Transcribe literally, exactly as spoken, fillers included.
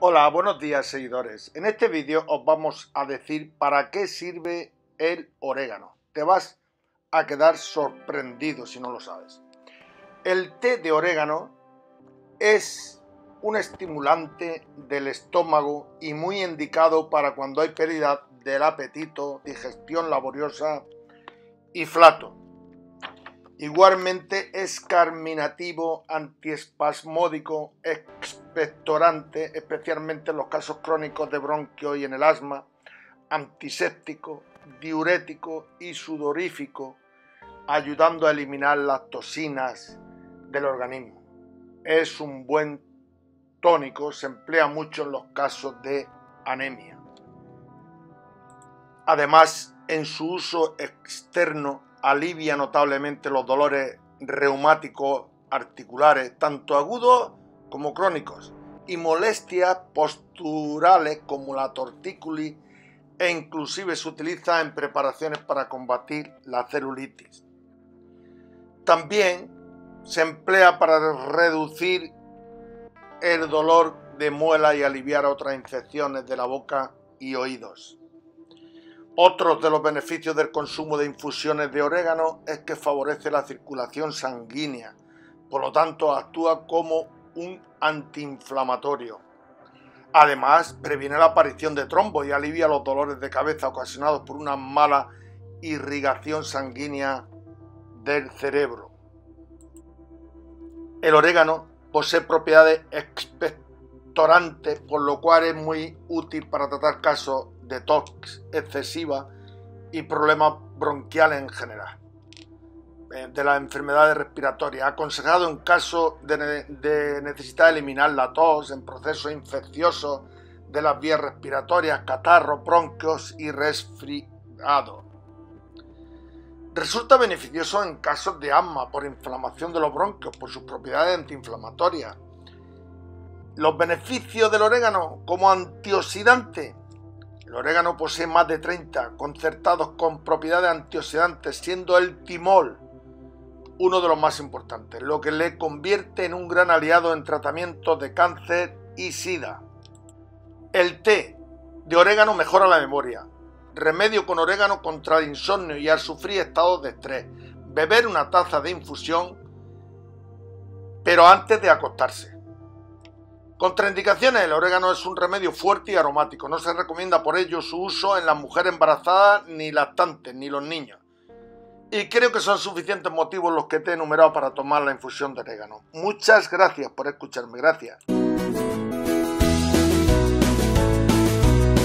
Hola, buenos días seguidores. En este vídeo os vamos a decir para qué sirve el orégano. Te vas a quedar sorprendido si no lo sabes. El té de orégano es un estimulante del estómago y muy indicado para cuando hay pérdida del apetito, digestión laboriosa y flato. Igualmente es carminativo, antiespasmódico, expectorante, especialmente en los casos crónicos de bronquio y en el asma, antiséptico, diurético y sudorífico, ayudando a eliminar las toxinas del organismo. Es un buen tónico, se emplea mucho en los casos de anemia. Además, en su uso externo, alivia notablemente los dolores reumáticos articulares, tanto agudos como crónicos, y molestias posturales como la tortícolis, e inclusive se utiliza en preparaciones para combatir la celulitis. También se emplea para reducir el dolor de muela y aliviar otras infecciones de la boca y oídos. Otro de los beneficios del consumo de infusiones de orégano es que favorece la circulación sanguínea, por lo tanto actúa como un antiinflamatorio. Además, previene la aparición de trombos y alivia los dolores de cabeza ocasionados por una mala irrigación sanguínea del cerebro. El orégano posee propiedades expectorantes, por lo cual es muy útil para tratar casos de tos excesiva y problemas bronquiales en general, de las enfermedades respiratorias, aconsejado en caso de, de necesitar eliminar la tos, en procesos infecciosos de las vías respiratorias, catarros, bronquios y resfriados. Resulta beneficioso en casos de asma por inflamación de los bronquios, por sus propiedades antiinflamatorias. Los beneficios del orégano como antioxidante. El orégano posee más de treinta concertados con propiedades antioxidantes, siendo el timol uno de los más importantes, lo que le convierte en un gran aliado en tratamientos de cáncer y sida. El té de orégano mejora la memoria. Remedio con orégano contra el insomnio y al sufrir estados de estrés. Beber una taza de infusión, pero antes de acostarse. Contraindicaciones. El orégano es un remedio fuerte y aromático. No se recomienda por ello su uso en las mujeres embarazadas, ni lactantes, ni los niños. Y creo que son suficientes motivos los que te he enumerado para tomar la infusión de orégano. Muchas gracias por escucharme. Gracias.